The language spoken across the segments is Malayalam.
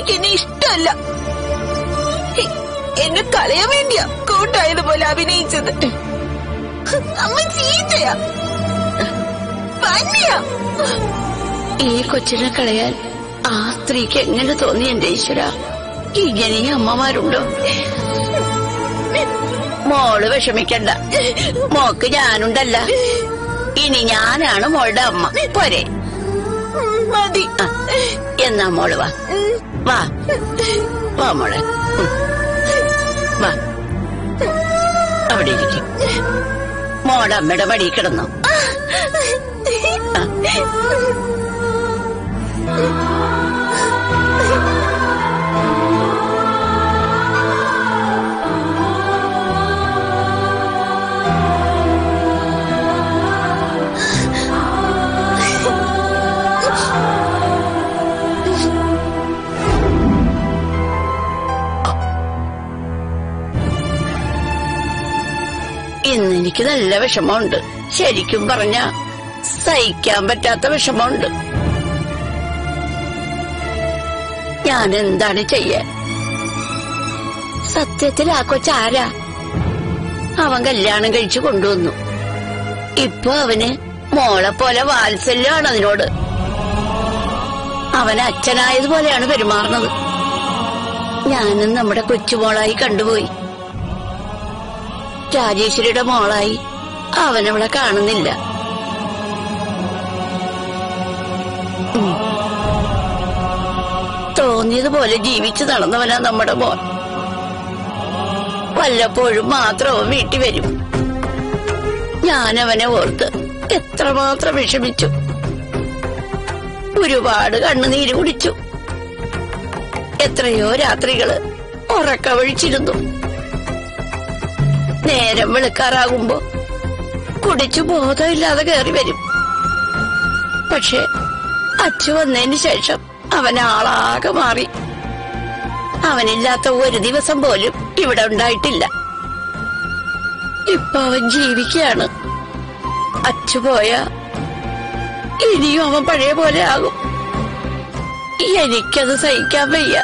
എനിക്കെന്നെ ഇഷ്ടമല്ല. എന്നെ കളയാൻ വേണ്ടിയാ കൂട്ടായതുപോലെ അഭിനയിച്ചത്. അമ്മ ചീത്തയാ, പന്നിയാ. ഈ കൊച്ചിനെ കളയാൻ ആ സ്ത്രീക്ക് എങ്ങനെ തോന്നി എന്റെ ഈശ്വര? ഇങ്ങനെ അമ്മമാരുണ്ടോ? മോള് വിഷമിക്കണ്ട, മോക്ക് ഞാനുണ്ടല്ല. ഇനി ഞാനാണ് മോളുടെ അമ്മ. പോരെ? മതി. എന്നാ മോള് വാ വാ വാ മോളെ, വാ അവിടെ ഇരിക്കും. മോളുടെ അമ്മയുടെ മടി കിടന്നു. ഇന്ന് എനിക്ക് നല്ല വിഷമമുണ്ട്. ശരിക്കും പറഞ്ഞ സഹിക്കാൻ പറ്റാത്ത വിഷമമുണ്ട്. ഞാൻ എന്താണ് ചെയ്യാൻ? സത്യത്തിൽ ആ കൊച്ചാരാ? അവൻ കല്യാണം കഴിച്ചു കൊണ്ടുവന്നു. ഇപ്പൊ അവന് മോളെ പോലെ വാത്സല്യമാണ് അതിനോട്. അവൻ അച്ഛനായതുപോലെയാണ് പെരുമാറുന്നത്. ഞാനും നമ്മുടെ കൊച്ചുമോളായി കണ്ടുപോയി. രാജേശ്വരിയുടെ മോളായി അവനവളെ കാണുന്നില്ല. തോന്നിയതുപോലെ ജീവിച്ചു നടന്നവനാ നമ്മുടെ മോൻ. വല്ലപ്പോഴും മാത്രം അവൻ വീട്ടിൽ വരും. ഞാനവനെ ഓർത്ത് എത്രമാത്രം വിഷമിച്ചു. ഒരുപാട് കണ്ണുനീര് കുടിച്ചു. എത്രയോ രാത്രികള് ഉറക്കമൊഴിച്ചിരുന്നു. നേരം വെളുക്കാറാകുമ്പോ കുടിച്ചു ബോധമില്ലാതെ കയറി വരും. പക്ഷെ അച്ചു വന്നതിന് ശേഷം അവൻ ആളാകെ മാറി. അവനില്ലാത്ത ഒരു ദിവസം പോലും ഇവിടെ ഉണ്ടായിട്ടില്ല. ഇപ്പൊ അവൻ ജീവിക്കുകയാണ്. അച്ചു പോയ ഇനിയും അവൻ പഴയ പോലെ ആകും. എനിക്കത് സഹിക്കാൻ വയ്യ.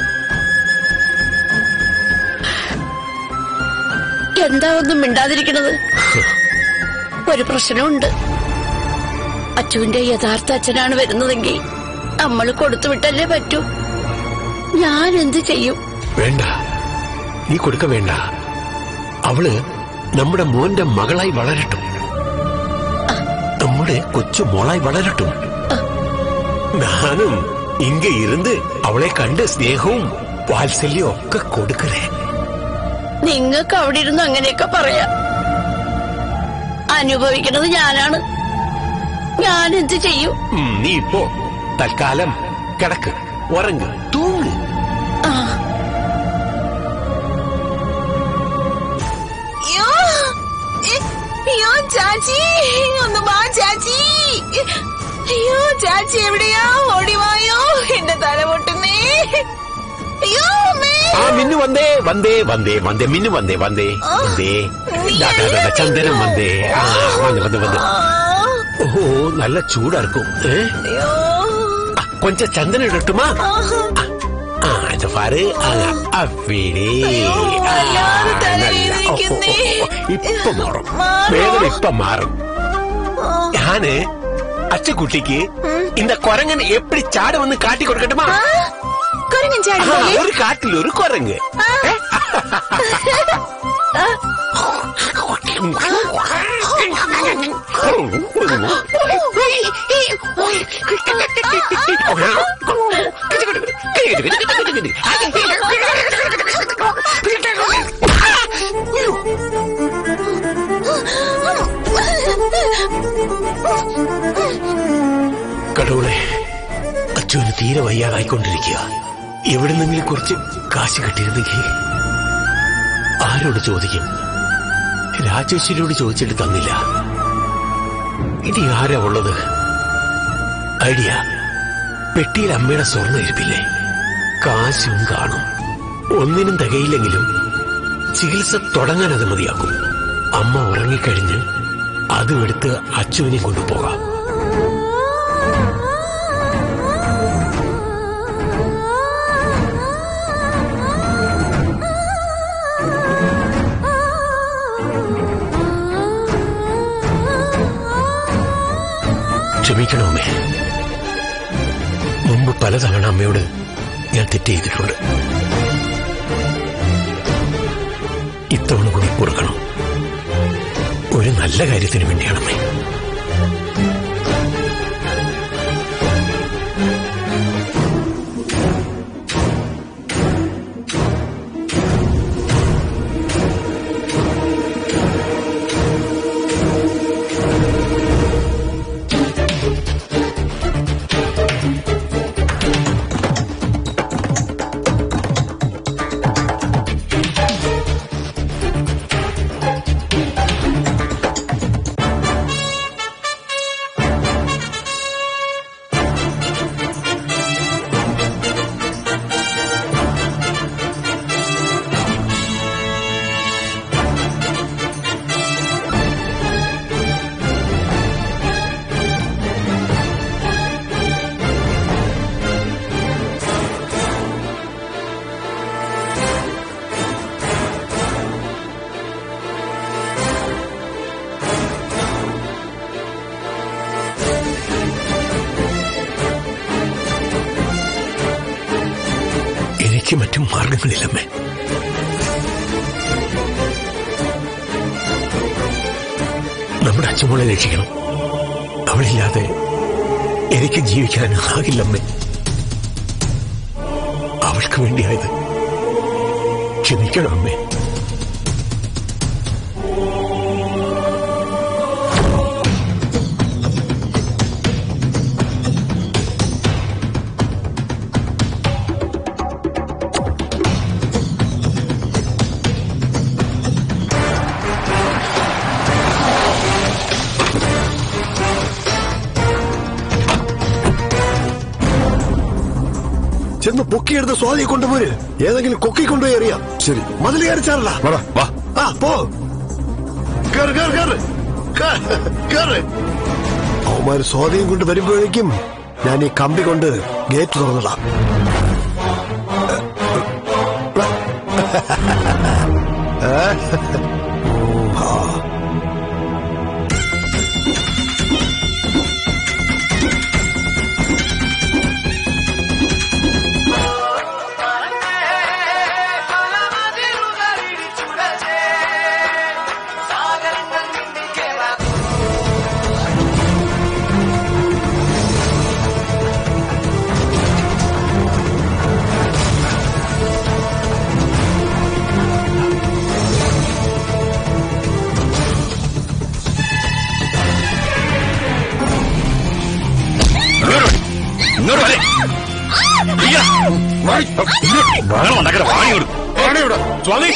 എന്താ ഒന്നും മിണ്ടാതിരിക്കണത്? ഒരു പ്രശ്നമുണ്ട്. അച്ചുവിന്റെ യഥാർത്ഥ അച്ഛനാണ് വരുന്നതെങ്കിൽ നമ്മൾ കൊടുത്തുവിട്ടല്ലേ പറ്റൂ. ഞാൻ എന്ത് ചെയ്യും? വേണ്ട, നീ കൊടുക്ക വേണ്ട. അവള് നമ്മുടെ മോന്റെ മകളായി വളരട്ടും. നമ്മുടെ കൊച്ചു മോളായി വളരട്ടും. ഞാനും ഇങ്ങ ഇരുന്ന് അവളെ കണ്ട് സ്നേഹവും വാത്സല്യവും ഒക്കെ കൊടുക്കലേ. നിങ്ങൾക്ക് അവിടെ ഇരുന്ന് അങ്ങനെയൊക്കെ പറയാം. അനുഭവിക്കുന്നത് ഞാനാണ്. ഞാൻ എന്ത് ചെയ്യും? നീ ഇപ്പോ തൽക്കാലം കിടക്ക്, ഉറങ്ങ്, തൂങ്ങ്. അയ്യോ ചാച്ചി, ഒന്ന് വാ ചാച്ചി. അയ്യോ ചാച്ചി എവിടെയാ? ഓടിവായോ, എന്റെ തല പൊട്ടുന്നേ. അയ്യോ മിന്നു വന്നേ വന്നേ വന്നേ വന്നേ, മിന്നു വന്നേ വന്നേ വന്നേ. ചന്ദനം വന്നേ. വന്ന് വന്ന് വന്ന്. ഓ നല്ല ചൂടാർക്കും. കൊഞ്ച ചന്ദനം ഇടട്ടുമാ? പാറ് അവിടെ. ഇപ്പൊ മാറും, വേദന ഇപ്പൊ മാറും. ഞാന് അച്ചക്കുട്ടിക്ക് இந்த குரங்கன் எப்படி சாட வந்து காட்டி கொடுக்கட்டுமா? குரங்கன் சாட ஒரு காட்டில் ஒரு குரங்கு. കടവുളെ, അച്ഛന് തീരെ വയ്യാതായിക്കൊണ്ടിരിക്കുക. എവിടുന്നെങ്കിലും കുറച്ച് കാശ് കിട്ടിയിരുന്നെങ്കിൽ ആരോട് ചോദിക്കും? രാജേശ്വരിയോട് ചോദിച്ചിട്ട് തന്നില്ല. ഇനി ആരാ ഉള്ളത്? ഐഡിയ, പെട്ടിയിൽ അമ്മയുടെ സ്വർണ്ണം ഇരിപ്പില്ലേ? കാശും കാണും. ഒന്നിനും തികയില്ലെങ്കിലും ചികിത്സ തുടങ്ങാൻ അത് മതിയാക്കും. അമ്മ ഉറങ്ങിക്കഴിഞ്ഞ് അതും എടുത്ത് അച്ചുവിനെ കൊണ്ടുപോകാം. ക്ഷമിക്കണമേ. മുമ്പ് പലതവണ അമ്മയോട് ഞാൻ തെറ്റ് ചെയ്തിട്ടുണ്ട്. ഇത്തവണ കൂടി പൊറുക്കണം. ഒരു നല്ല കാര്യത്തിന് വേണ്ടിയാണമ്മേ. എനിക്ക് മറ്റു മാർഗങ്ങളില്ലമ്മേ. നമ്മുടെ അച്ഛമോളെ രക്ഷിക്കണം. അവളില്ലാതെ എനിക്ക് ജീവിക്കാനാകില്ലമ്മേ. അവൾക്ക് വേണ്ടിയായത് ക്ഷമിക്കണം അമ്മേ. ചെന്ന് പൊക്കിയെടുത്ത് സ്വാതിയെ കൊണ്ടുപോര്. ഏതെങ്കിലും കൊക്കി കൊണ്ടുപോയി അറിയാം. ശരി, മതിൽ കയറിച്ചാറല്ല. ആ പോ. അവന്മാര് സ്വാതിയും കൊണ്ട് വരുമ്പോഴേക്കും ഞാൻ ഈ കമ്പി കൊണ്ട് ഗേറ്റ് തുറന്നിടാം. സ്വാതി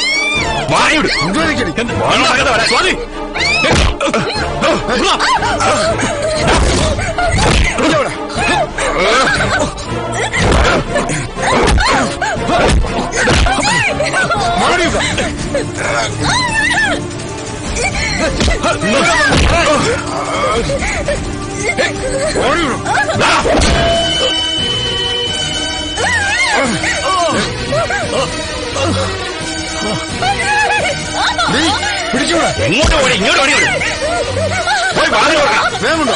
എങ്ങോട്ട് ഓടി? ഇങ്ങോട്ട് ഓടി. വേമുണ്ടോ?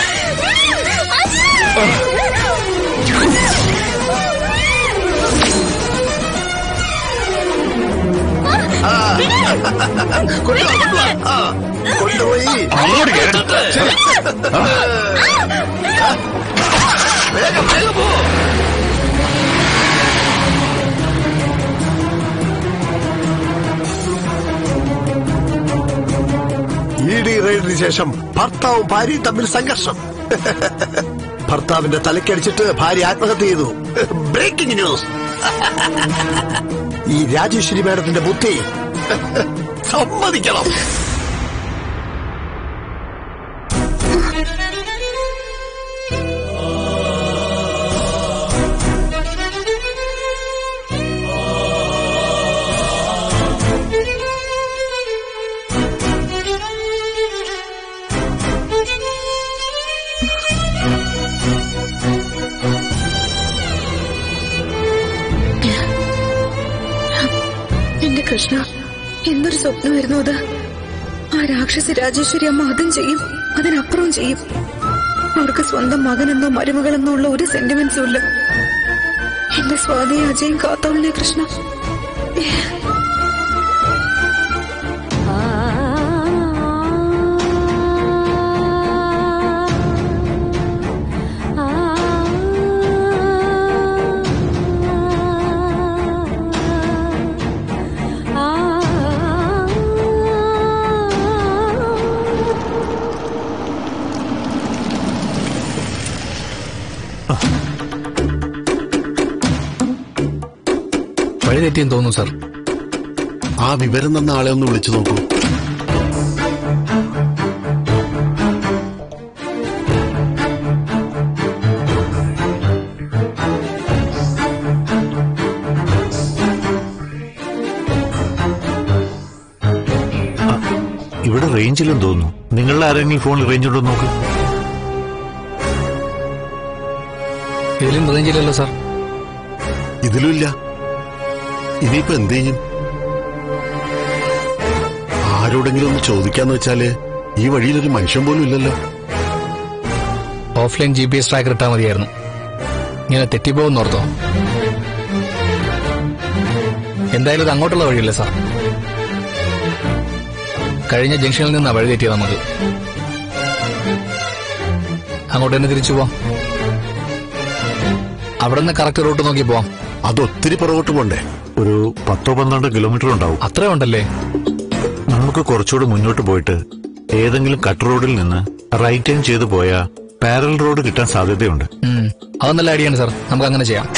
കൊണ്ടുപോയി അങ്ങോട്ട് കയറി. വേഗം വേഗം പോ. ഇഡി റെയ്ഡിന് ശേഷം ഭർത്താവും ഭാര്യയും തമ്മിൽ സംഘർഷം. ഭർത്താവിന്റെ തലക്കടിച്ചിട്ട് ഭാര്യ ആത്മഹത്യ ചെയ്തു. Breaking news. ഈ രാജേശ്വരി മാഡത്തിന്റെ ബുദ്ധി സമ്മതിക്കണം. കൃഷ്ണ, എന്തൊരു സ്വപ്നമായിരുന്നു അത്. ആ രാക്ഷസി രാജേശ്വരി അമ്മ അതും ചെയ്യും, അതിനപ്പുറവും ചെയ്യും. അവർക്ക് സ്വന്തം മകനെന്നോ മരുമകളെന്നോ ഉള്ള ഒരു സെന്റിമെന്റ്സും ഇല്ല. എന്റെ സ്വാതിയെ അജയും കാത്തോളനെ കൃഷ്ണ. വഴി തെറ്റിയെന്ന് തോന്നുന്നു സാർ. ആ വിവരം തന്ന ആളെ ഒന്ന് വിളിച്ചു നോക്കൂ. ഇവിടെ റേഞ്ചിലും തോന്നുന്നു. നിങ്ങളുടെ ആരെങ്കിലും ഫോണിൽ റേഞ്ച് ഉണ്ടോ നോക്ക്. ഇതിലും റേഞ്ചില്ലല്ലോ സാർ. ഇതിലും ഇല്ല. ഇനിയിപ്പോ എന്ത് ചെയ്യും? ആരോടെങ്കിലും ഒന്ന് ചോദിക്കാന്ന് വെച്ചാല് ഈ വഴിയിലൊരു മനുഷ്യൻ പോലും ഇല്ലല്ലോ. ഓഫ്ലൈൻ GPS ട്രാക്കർ ഇട്ടാൽ മതിയായിരുന്നു. ഇങ്ങനെ തെറ്റിപ്പോകുന്നോർത്തോ? എന്തായാലും ഇത് അങ്ങോട്ടുള്ള വഴിയല്ലേ സാർ. കഴിഞ്ഞ ജംഗ്ഷനിൽ നിന്നാ വഴി തെറ്റിയത് നമുക്ക്. അങ്ങോട്ട് തന്നെ തിരിച്ചു പോവാം. അവിടെ നിന്ന് കറക്റ്റ് റൂട്ട് നോക്കി പോവാം. അതൊത്തിരി പുറകോട്ട് പോണ്ടേ? ഒരു 10-12 കിലോമീറ്റർ ഉണ്ടാവും. അത്ര ഉണ്ടല്ലേ? നമുക്ക് കുറച്ചുകൂടി മുന്നോട്ട് പോയിട്ട് ഏതെങ്കിലും കട്ട് റോഡിൽ നിന്ന് റൈറ്റ് ടേൺ ചെയ്ത് പോയാൽ പാരൽ റോഡ് കിട്ടാൻ സാധ്യതയുണ്ട്. അത് നല്ല ഐഡിയാണ് സാർ. നമുക്ക് അങ്ങനെ ചെയ്യാം.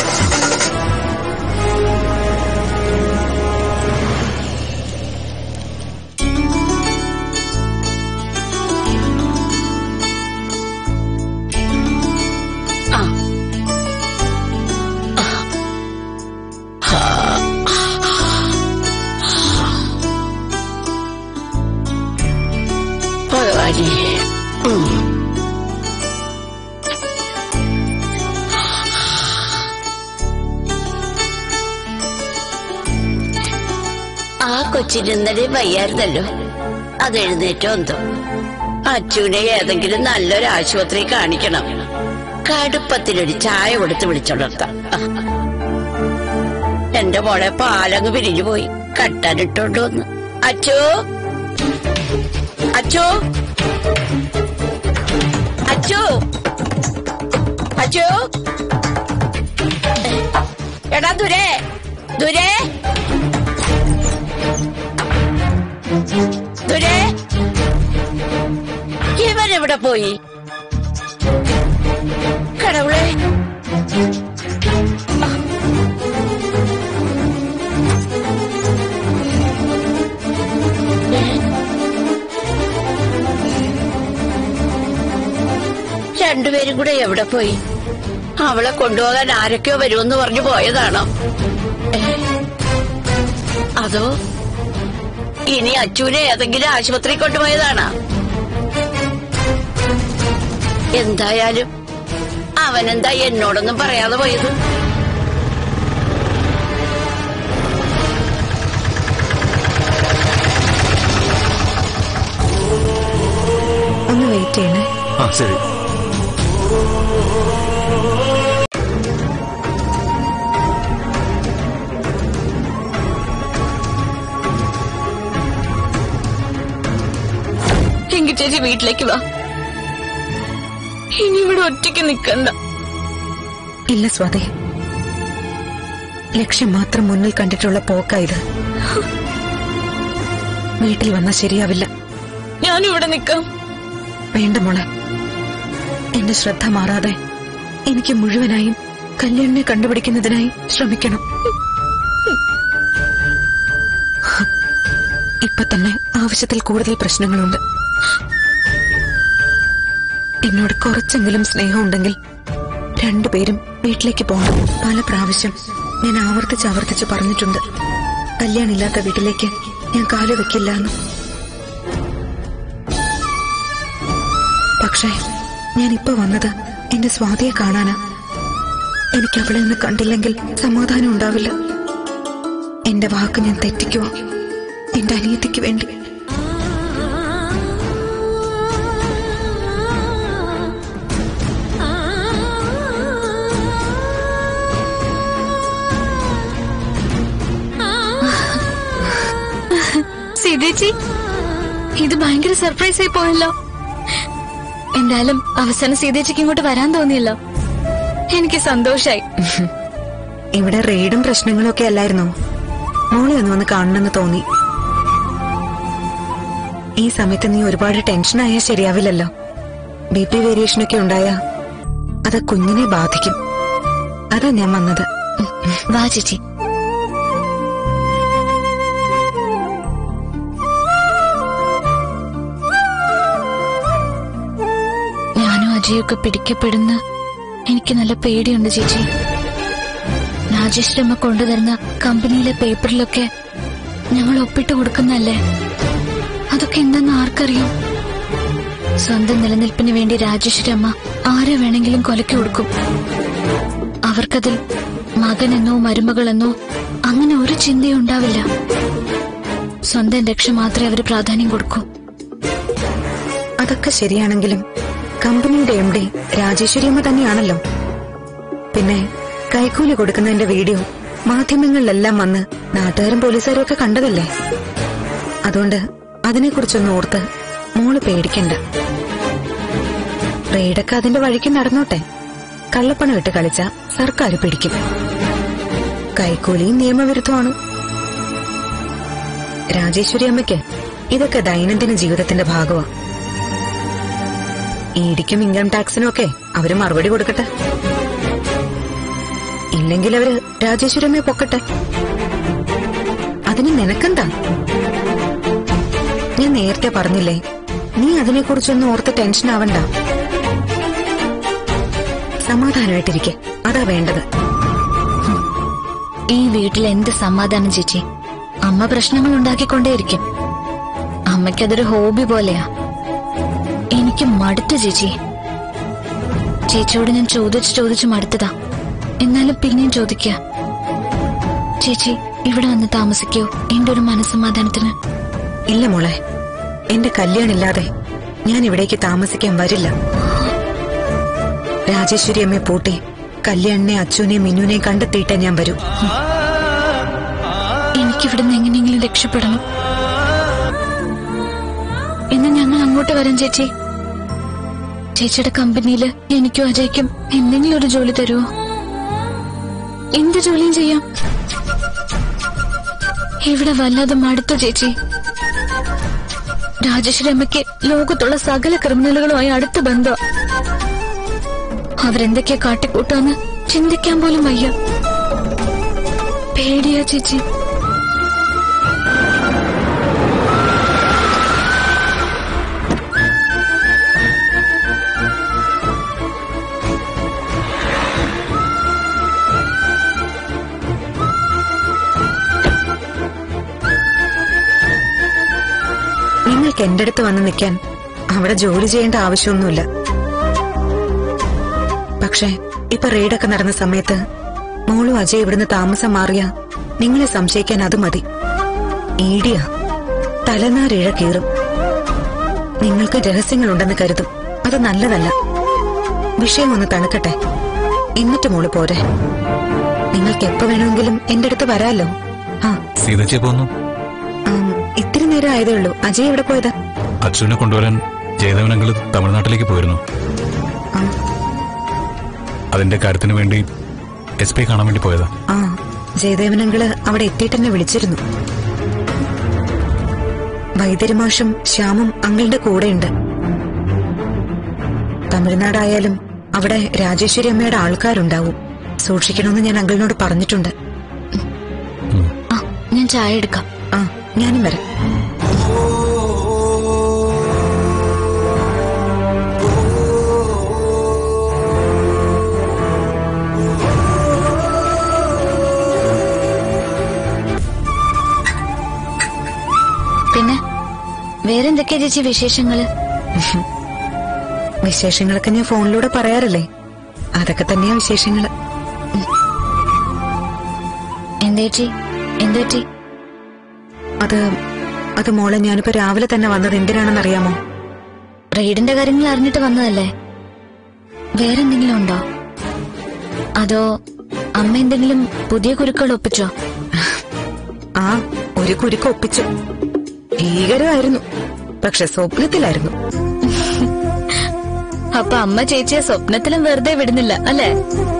ആ കൊച്ചിന് ഇന്നലെ വയ്യായിരുന്നല്ലോ, അത് എഴുന്നേറ്റോ എന്തോ. അച്ചുവിനെ ഏതെങ്കിലും നല്ലൊരു ആശുപത്രി കാണിക്കണം. കടുപ്പത്തിലൊരു ചായ കൊടുത്ത് വിളിച്ചോളർത്താം. എന്റെ മോളെ പാലങ്ങ് പിരിഞ്ഞു പോയി. കട്ടാനിട്ടോണ്ട് വന്ന്. അച്ചു, അച്ചു, അച്ചു, അച്ചു, എടാ ദുരേ, ദുരേ, ദുരേ, ഇവരെവിടെ പോയി? കടവുളെ, രണ്ടുപേരും കൂടെ എവിടെ പോയി? അവളെ കൊണ്ടുപോകാൻ ആരൊക്കെയോ വരുമെന്ന് പറഞ്ഞു പോയതാണോ? അതോ ഇനി അച്ചുവിനെ ഏതെങ്കിലും ആശുപത്രി കൊണ്ടുപോയതാണോ? എന്തായാലും അവനെന്താ എന്നോടൊന്നും പറയാതെ പോയത്? ഒന്ന് വെയിറ്റ് ചെയ്യണേ. ശരി. എങ്കിൽ ചേച്ചി വീട്ടിലേക്ക് വാ. ഇനി ഇവിടെ ഒറ്റയ്ക്ക് നിൽക്കണ്ട. ഇല്ല സ്വാതി, ലക്ഷ്യം മാത്രം മുന്നിൽ കണ്ടിട്ടുള്ള പോക്കായത്. വീട്ടിൽ വന്നാൽ ശരിയാവില്ല. ഞാനിവിടെ നിൽക്കാം. വേണ്ട മോളെ, എന്റെ ശ്രദ്ധ മാറാതെ എനിക്ക് മുഴുവനായും കല്യാണിനെ കണ്ടുപിടിക്കുന്നതിനായി ശ്രമിക്കണം. ഇപ്പൊ തന്നെ ആവശ്യത്തിൽ കൂടുതൽ പ്രശ്നങ്ങളുണ്ട്. എന്നോട് കുറച്ചെങ്കിലും സ്നേഹമുണ്ടെങ്കിൽ രണ്ടുപേരും വീട്ടിലേക്ക് പോകണം. പല പ്രാവശ്യം ഞാൻ ആവർത്തിച്ച് പറഞ്ഞിട്ടുണ്ട്, കല്യാണില്ലാത്ത വീട്ടിലേക്ക് ഞാൻ കാല് വെക്കില്ല എന്ന്. പക്ഷേ ഞാൻ ഇപ്പൊ വന്നത് എന്റെ സ്വാതിയെ കാണാനാ. എനിക്ക് അവളെ ഒന്ന് കണ്ടില്ലെങ്കിൽ സമാധാനം ഉണ്ടാവില്ല. എന്റെ വാക്ക് ഞാൻ തെറ്റിക്കുവോ എന്റെ അനിയത്തിക്ക് വേണ്ടി? സീതേച്ചി, ഇത് ഭയങ്കര സർപ്രൈസ് ആയി പോയല്ലോ. എന്തായാലും അവസാനം സീതേച്ചിക്ക് ഇങ്ങോട്ട് വരാൻ തോന്നിയല്ലോ. എനിക്ക് സന്തോഷായി. ഇവിടെ റെയ്ഡും പ്രശ്നങ്ങളും ഒക്കെ അല്ലായിരുന്നോ? മോളെ ഒന്ന് വന്ന് കാണണമെന്ന് തോന്നി. ഈ സമയത്ത് നീ ഒരുപാട് ടെൻഷനായാൽ ശരിയാവില്ലല്ലോ. BP വേരിയേഷനൊക്കെ ഉണ്ടായാ അത് കുഞ്ഞിനെ ബാധിക്കും. അതാ ഞാൻ വന്നത്. വാ ചേച്ചി. ഞാനും അജയൊക്കെ പിടിക്കപ്പെടുന്ന എനിക്ക് നല്ല പേടിയുണ്ട് ചേച്ചി. രാജേശ്വരമ്മ കൊണ്ടുതരുന്ന കമ്പനിയിലെ പേപ്പറിലൊക്കെ ഞങ്ങൾ ഒപ്പിട്ട് കൊടുക്കുന്നല്ലേ. അതൊക്കെ എന്തെന്ന് ആർക്കറിയാം. സ്വന്തം നിലനിൽപ്പിന് വേണ്ടി രാജേശ്വരമ്മ ആരെ വേണമെങ്കിലും കൊലയ്ക്ക് കൊടുക്കും. അവർക്കതിൽ മകനെന്നോ മരുമകളെന്നോ അങ്ങനെ ഒരു ചിന്തയും ഉണ്ടാവില്ല. സ്വന്തം രക്ഷ മാത്രമേ അവർ പ്രാധാന്യം കൊടുക്കൂ. അതൊക്കെ ശരിയാണെങ്കിലും കമ്പനിയുടെ MD രാജേശ്വരിയമ്മ തന്നെയാണല്ലോ. പിന്നെ കൈക്കൂലി കൊടുക്കുന്നതിന്റെ വീഡിയോ മാധ്യമങ്ങളിലെല്ലാം വന്ന് നാട്ടുകാരും പോലീസുകാരും ഒക്കെ കണ്ടതല്ലേ. അതുകൊണ്ട് അതിനെക്കുറിച്ചൊന്നും ഓർത്ത് മോള് പേടിക്കണ്ട. റെയ്ഡൊക്കെ അതിന്റെ വഴിക്ക് നടന്നോട്ടെ. കള്ളപ്പണം ഇട്ട് കളിച്ച സർക്കാർ പിടിക്കും. കൈക്കൂലിയും നിയമവിരുദ്ധമാണ്. രാജേശ്വരി അമ്മയ്ക്ക് ഇതൊക്കെ ദൈനംദിന ജീവിതത്തിന്റെ ഭാഗമാണ്. ഇടിക്കും ഇൻകം ടാക്സിനും ഒക്കെ അവര് മറുപടി കൊടുക്കട്ടെ. ഇല്ലെങ്കിൽ അവര് രാജേശ്വരി അമ്മയെ പൊക്കട്ടെ. അതിന് നിനക്കെന്താ? ഞാൻ നേരത്തെ പറഞ്ഞില്ലേ, നീ അതിനെക്കുറിച്ചൊന്നും ഓർത്ത് ടെൻഷൻ ആവണ്ട. സമാധാനമായിട്ടിരിക്കെ, അതാ വേണ്ടത്. ഈ വീട്ടിൽ എന്ത് സമാധാനം ചേച്ചി? അമ്മ പ്രശ്നങ്ങൾ ഉണ്ടാക്കിക്കൊണ്ടേയിരിക്കും. അമ്മയ്ക്കതൊരു ഹോബി പോലെയാ. എനിക്ക് മടുത്തു ചേച്ചി. ചേച്ചിയോട് ഞാൻ ചോദിച്ചു മടുത്തതാ. എന്നാലും പിന്നെയും ചോദിക്കുക. ചേച്ചി ഇവിടെ വന്ന് താമസിക്കോ എന്റെ ഒരു മനസ്സമാധാനത്തിന്? ഇല്ല മോളെ, എന്റെ കല്യാണില്ലാതെ ഞാൻ ഇവിടേക്ക് താമസിക്കാൻ വരില്ല. രാജേശ്വരി അമ്മയെ പൂട്ടി കല്യാണിനെ അച്ഛനെയും മിന്നുനെയും കണ്ടെത്തിയിട്ടേ ഞാൻ വരൂ. എനിക്കിവിടുന്ന് എങ്ങനെയെങ്കിലും രക്ഷപ്പെടണം. ഇന്ന് ഞങ്ങൾ അങ്ങോട്ട് വരാം ചേച്ചി. ചേച്ചിയുടെ കമ്പനിയില് എനിക്കും അജയ്ക്കും എന്തെങ്കിലും ഒരു ജോലി തരുമോ? എന്ത് ജോലിയും ചെയ്യാം. ഇവിടെ വല്ലാതെ മടുത്തു ചേച്ചി. രാജേശ്വരി അമ്മയ്ക്ക് ലോകത്തുള്ള സകല ക്രിമിനലുകളുമായി അടുത്ത ബന്ധം. അവരെന്തൊക്കെയാ കാട്ടിക്കൂട്ടാന്ന് ചിന്തിക്കാൻ പോലും വയ്യ. പേടിയാ ചേച്ചി. നിങ്ങൾക്ക് എന്റെ അടുത്ത് വന്ന് നിൽക്കാൻ അവിടെ ജോലി ചെയ്യേണ്ട ആവശ്യമൊന്നുമില്ല. പക്ഷേ ഇപ്പൊ റെയ്ഡൊക്കെ നടന്ന സമയത്ത് മോളും അജയ് ഇവിടുന്ന് താമസം മാറിയ നിങ്ങളെ സംശയിക്കാൻ അത് മതി. ഈടിയാ, തലനാരിഴ കീറും. നിങ്ങൾക്ക് രഹസ്യങ്ങളുണ്ടെന്ന് കരുതും. അത് നല്ലതല്ല. വിഷയം ഒന്ന് തണുക്കട്ടെ, എന്നിട്ട് മോള് പോരെ. നിങ്ങൾക്ക് എപ്പോ വേണമെങ്കിലും എന്റെ അടുത്ത് വരാലോ. ഇത്തിരി നേരം ആയതേ ഉള്ളൂ. അജയ് എവിടെ പോയതാ? അച്ഛനെ കൊണ്ടുവരാൻ ജയദേവനങ്ങള് തമിഴ്നാട്ടിലേക്ക് പോയിരുന്നു. അതിന്റെ കാര്യത്തിന് വേണ്ടി SP കാണാൻ വേണ്ടി പോയതാ. ജയദേവനങ്ങള് അവിടെ എത്തിയിട്ട് എന്നെ വിളിച്ചിരുന്നു. വൈദ്യരുമാഷും ശ്യാമും അങ്ങളുടെ കൂടെയുണ്ട്. തമിഴ്നാടായാലും അവിടെ രാജേശ്വരി അമ്മയുടെ ആൾക്കാരുണ്ടാവും. സൂക്ഷിക്കണമെന്ന് ഞാൻ അങ്കിളിനോട് പറഞ്ഞിട്ടുണ്ട്. ഞാൻ ചായ എടുക്കാം. ഞാനും വരാം. പിന്നെ വേറെന്തൊക്കെയാ ചേച്ചി വിശേഷങ്ങള്? വിശേഷങ്ങളൊക്കെ ഞാൻ ഫോണിലൂടെ പറയാറില്ലേ, അതൊക്കെ തന്നെയാ വിശേഷങ്ങള്. എന്തേച്ചി എന്തേച്ചി? അത് മോളെ, ഞാനിപ്പോ രാവിലെ തന്നെ വന്നത് എന്തിനാണെന്നറിയാമോ? റെയ്ഡിന്റെ കാര്യങ്ങൾ അറിഞ്ഞിട്ട് വന്നതല്ലേ? വേറെന്തെങ്കിലും ഉണ്ടോ? അതോ അമ്മ എന്തെങ്കിലും പുതിയ കുരുക്കൾ ഒപ്പിച്ചോ? ഒരു കുരുക്ക് ഒപ്പിച്ചു. ഭീകരമായിരുന്നു. പക്ഷെ സ്വപ്നത്തിലായിരുന്നു. അപ്പൊ അമ്മ ചേച്ചിയെ സ്വപ്നത്തിലും വെറുതെ വിടുന്നില്ല അല്ലേ?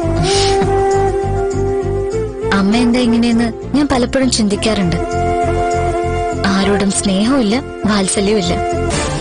അമ്മ എന്താ ഇങ്ങനെയെന്ന് ഞാൻ പലപ്പോഴും ചിന്തിക്കാറുണ്ട്. ആരോടും സ്നേഹവും ഇല്ല, വാത്സല്യവും ഇല്ല.